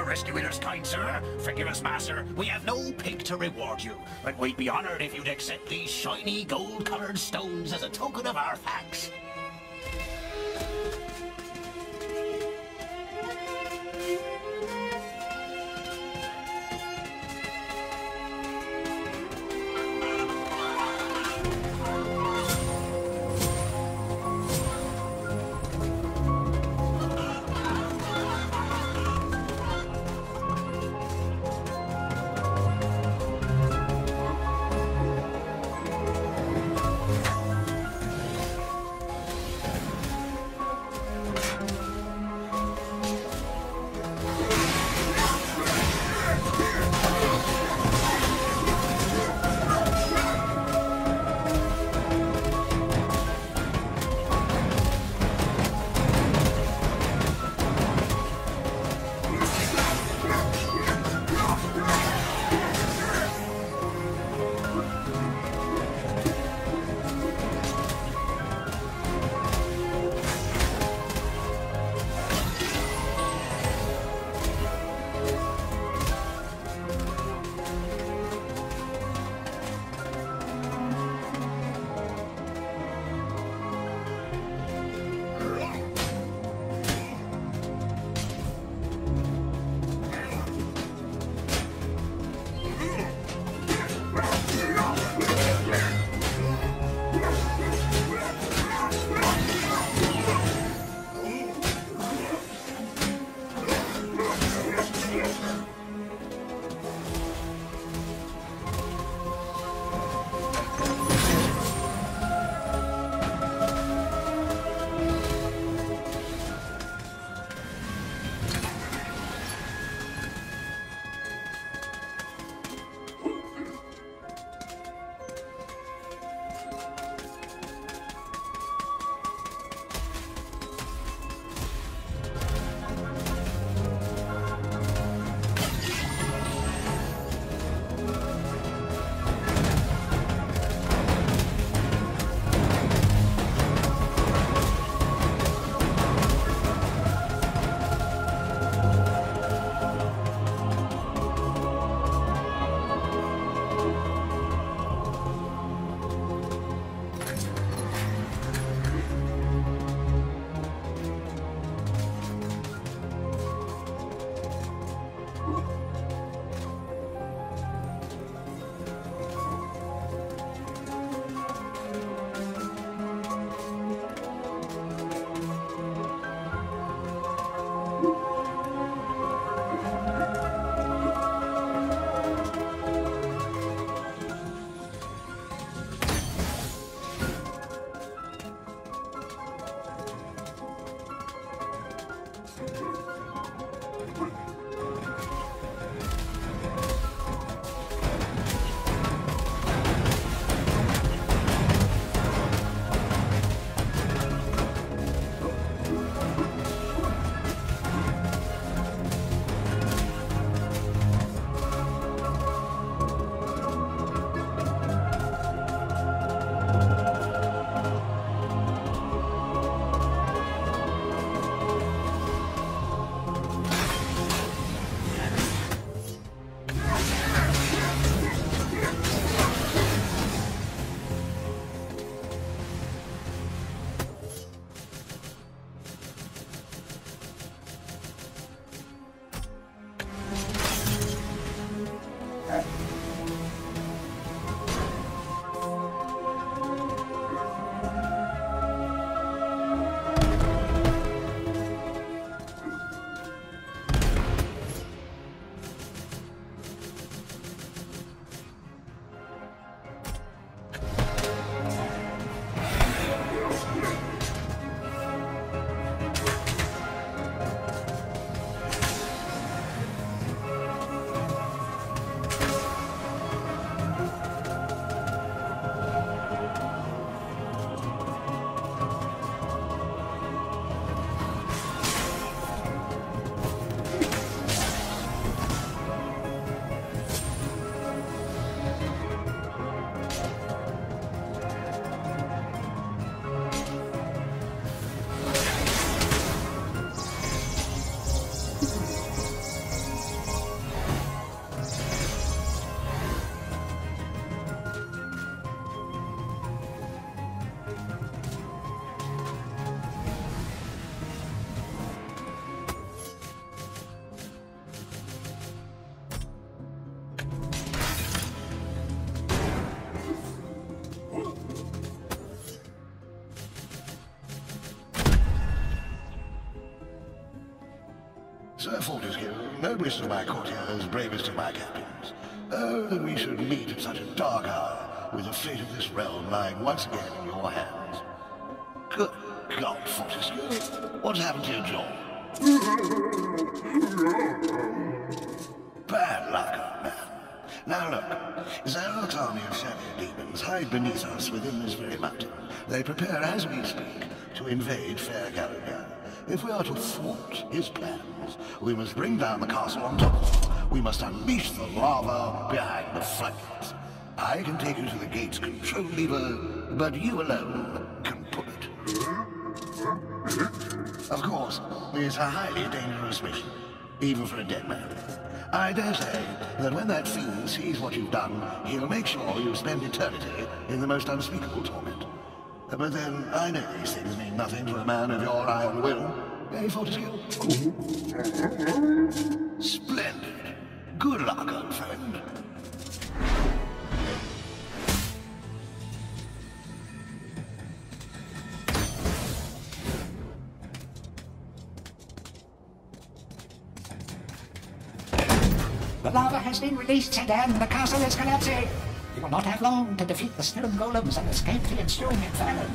for rescuing us, kind sir. Forgive us, master. We have no pig to reward you, but we'd be honored if you'd accept these shiny gold-colored stones as a token of our thanks. Sir Fortesque, noblest of my courtiers, bravest of my captains. Oh, that we should meet at such a dark hour, with the fate of this realm lying once again in your hands. Good God, Fortesque, what's happened to your jaw? Bad luck, old man. Now look, Zarok's army of shadow demons hide beneath us within this very mountain. They prepare as we speak to invade Fair Gallagher. If we are to thwart his plans, we must bring down the castle on top. We must unleash the lava behind the floodgates. I can take you to the gate's control lever, but you alone can pull it. Of course, it's a highly dangerous mission, even for a dead man. I dare say that when that fiend sees what you've done, he'll make sure you spend eternity in the most unspeakable torment. But then, I know these things mean nothing to a man of your iron will. Eh, Fortesque? Splendid. Good luck, old friend. The lava has been released, Sir Dan. The castle is collapsing. You will not have long to defeat the stone golems and escape the ensuing inferno.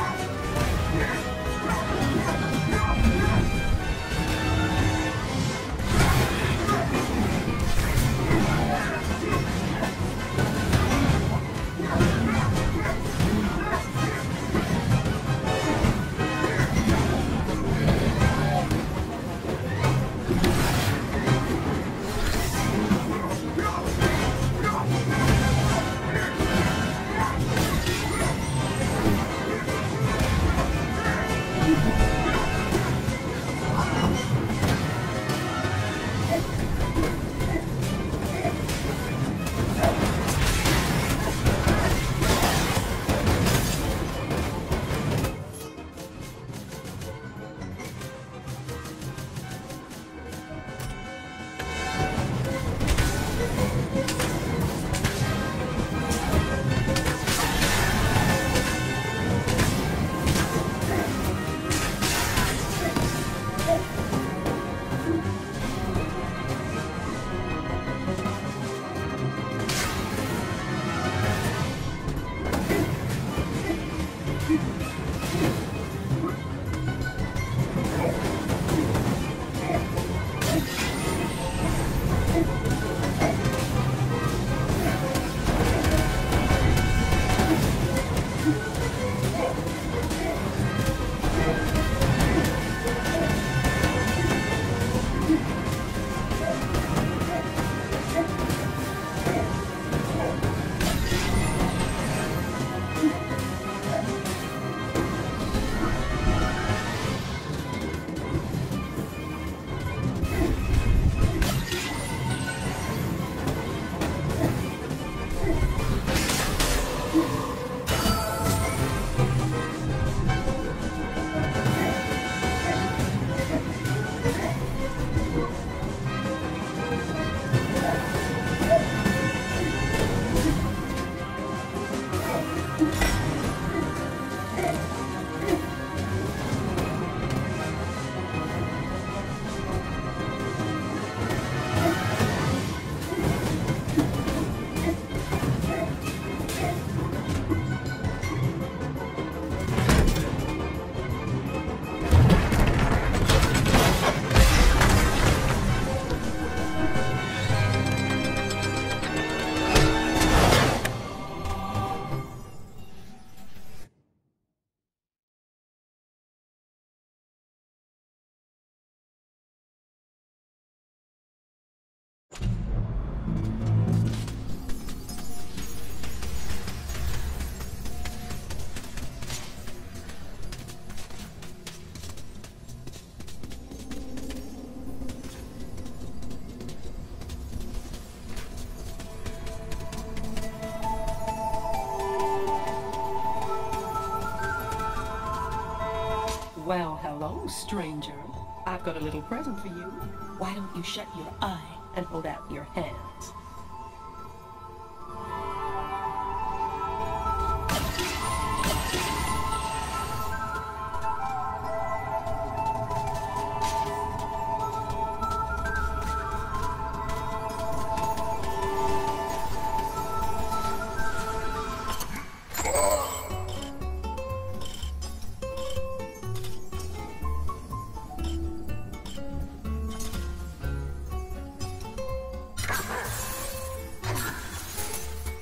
Well, hello, stranger. I've got a little present for you. Why don't you shut your eye and hold out your hands?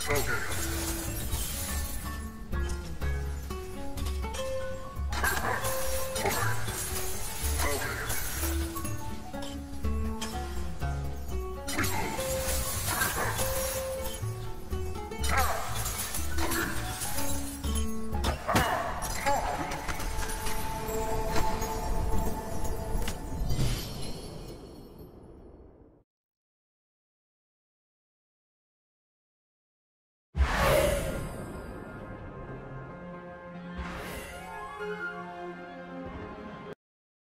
Focus.